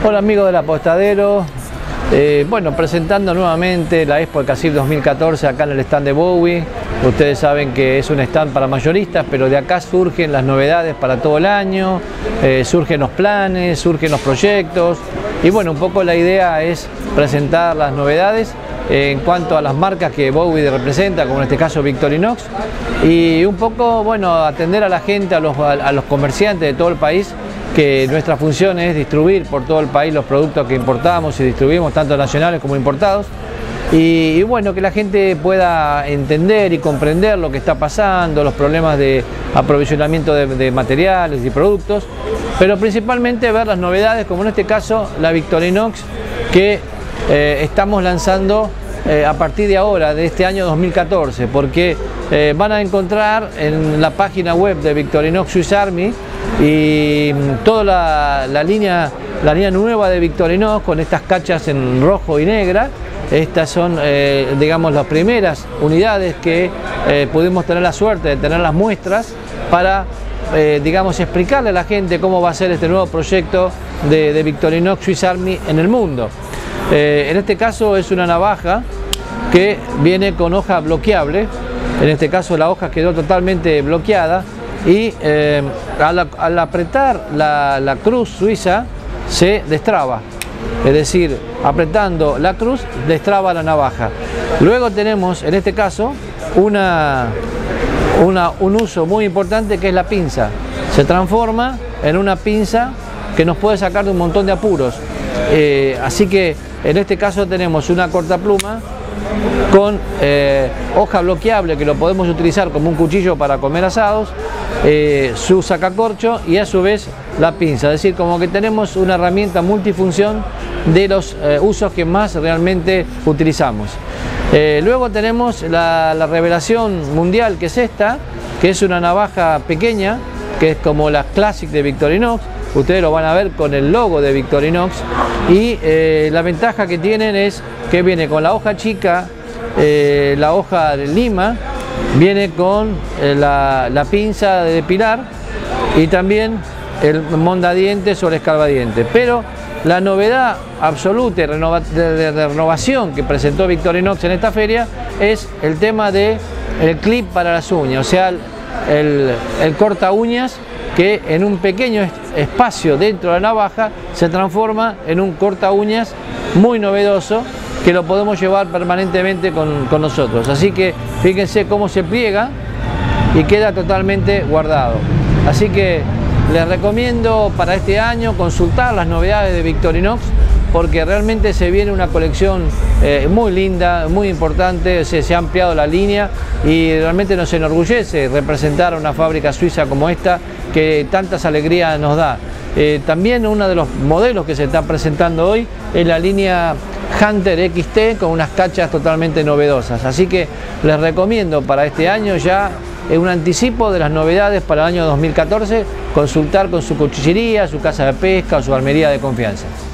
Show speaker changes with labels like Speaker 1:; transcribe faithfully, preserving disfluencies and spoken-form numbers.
Speaker 1: Hola amigos del Apostadero, eh, bueno, presentando nuevamente la Expo Alcacil dos mil catorce acá en el stand de Bowie. Ustedes saben que es un stand para mayoristas, pero de acá surgen las novedades para todo el año, eh, surgen los planes, surgen los proyectos y bueno, un poco la idea es presentar las novedades en cuanto a las marcas que Bowie representa, como en este caso Victorinox, y un poco, bueno, atender a la gente, a los, a los comerciantes de todo el país, que nuestra función es distribuir por todo el país los productos que importamos y distribuimos, tanto nacionales como importados, y, y bueno, que la gente pueda entender y comprender lo que está pasando, los problemas de aprovisionamiento de, de materiales y productos, pero principalmente ver las novedades, como en este caso la Victorinox, que eh, estamos lanzando eh, a partir de ahora, de este año dos mil catorce, porque eh, van a encontrar en la página web de Victorinox Swiss Army y toda la, la, línea, la línea nueva de Victorinox con estas cachas en rojo y negra. Estas son, eh, digamos, las primeras unidades que eh, pudimos tener la suerte de tener las muestras para, eh, digamos, explicarle a la gente cómo va a ser este nuevo proyecto de, de Victorinox Swiss Army en el mundo. Eh, en este caso es una navaja que viene con hoja bloqueable. En este caso la hoja quedó totalmente bloqueada y eh, al, al apretar la, la cruz suiza se destraba, es decir, apretando la cruz destraba la navaja. Luego tenemos en este caso una, una, un uso muy importante, que es la pinza. Se transforma en una pinza que nos puede sacar de un montón de apuros, eh, así que en este caso tenemos una cortapluma con eh, hoja bloqueable, que lo podemos utilizar como un cuchillo para comer asados, eh, su sacacorcho y a su vez la pinza, es decir, como que tenemos una herramienta multifunción de los eh, usos que más realmente utilizamos. Eh, luego tenemos la, la revelación mundial, que es esta, que es una navaja pequeña, que es como la Classic de Victorinox. Ustedes lo van a ver con el logo de Victorinox y eh, la ventaja que tienen es que viene con la hoja chica, eh, la hoja de lima, viene con eh, la, la pinza de depilar y también el mondadientes o el escarbadientes. Pero la novedad absoluta y renova, de, de, de renovación que presentó Victorinox en esta feria es el tema del clip para las uñas, o sea, el, el, el corta uñas, que en un pequeño espacio dentro de la navaja se transforma en un corta uñas muy novedoso, que lo podemos llevar permanentemente con, con nosotros. Así que fíjense cómo se pliega y queda totalmente guardado. Así que les recomiendo para este año consultar las novedades de Victorinox, porque realmente se viene una colección eh, muy linda, muy importante. Se, se ha ampliado la línea y realmente nos enorgullece representar a una fábrica suiza como esta, que tantas alegrías nos da. Eh, también uno de los modelos que se está presentando hoy es la línea Hunter X T, con unas cachas totalmente novedosas. Así que les recomiendo para este año, ya en un anticipo de las novedades para el año dos mil catorce, consultar con su cuchillería, su casa de pesca o su armería de confianza.